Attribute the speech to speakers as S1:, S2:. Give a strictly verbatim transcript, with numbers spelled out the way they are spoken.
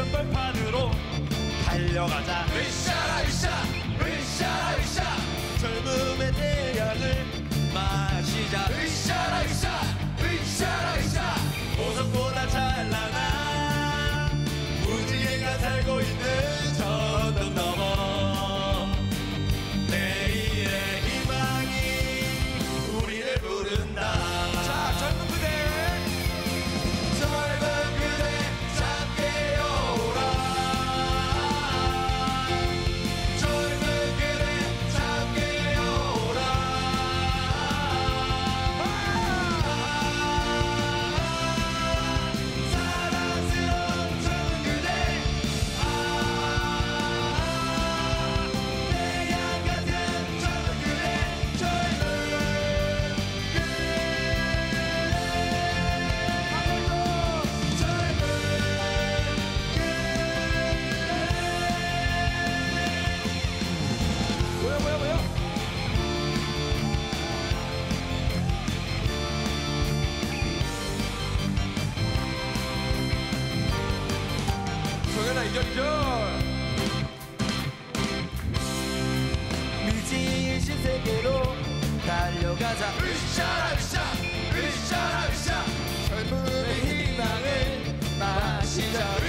S1: 한벌판으로 달려가자.
S2: 으쌰라 으쌰 으쌰라 으쌰
S1: 젊음의 태양을 마시자.
S2: 으쌰라 으쌰 으쌰라 으쌰
S1: 보석보다 찬란한 무지개가 살고 있는 저 언덕 너머 내일의 희망이 우리를 부른다.
S2: 자 젊은 그대 젊은 그대 잠께 오라 젊은 그대 잠께 오라 아 사랑스러운 젊은 그대 아 태양 같은 젊은 그대 젊은 뭐야 뭐야 뭐야 정연아 이절이절
S1: 미지의 신세계로 달려가자.
S2: 으쌰라 으쌰 으쌰라 으쌰
S1: 젊음의 희망을 마시자.